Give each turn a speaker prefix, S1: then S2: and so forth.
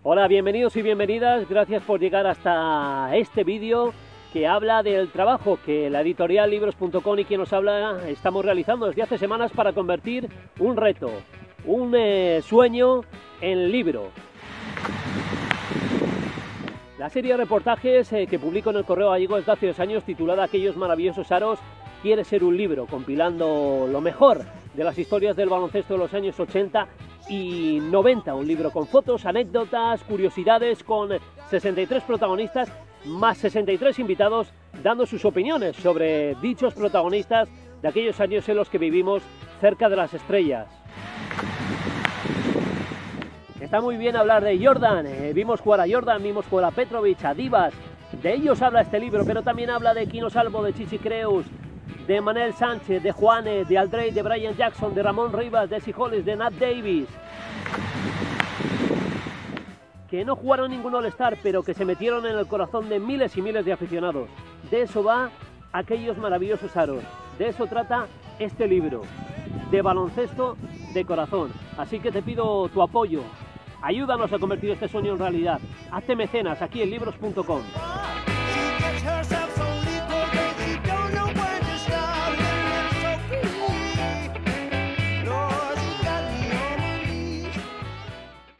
S1: Hola, bienvenidos y bienvenidas, gracias por llegar hasta este vídeo que habla del trabajo que la editorial Libros.com y quien nos habla estamos realizando desde hace semanas para convertir un reto, un sueño en libro. La serie de reportajes que publico en el Correo Gallego desde hace 2 años, titulada Aquellos maravillosos aros, quiere ser un libro, compilando lo mejor de las historias del baloncesto de los años 80 y 90, un libro con fotos, anécdotas, curiosidades, con 63 protagonistas, más 63 invitados, dando sus opiniones sobre dichos protagonistas de aquellos años en los que vivimos cerca de las estrellas. Está muy bien hablar de Jordan, vimos jugar a Jordan, vimos jugar a Petrovic, a Divas, de ellos habla este libro, pero también habla de Quino Salvo, de Chichi Creus, de Manel Sánchez, de Juane, de Aldrey, de Brian Jackson, de Ramón Rivas, de Esi Hollis, de Nat Davis, que no jugaron ningún All-Star, pero que se metieron en el corazón de miles y miles de aficionados. De eso va Aquellos maravillosos aros, de eso trata este libro, de baloncesto de corazón. Así que te pido tu apoyo, ayúdanos a convertir este sueño en realidad. Hazte mecenas aquí en Libros.com.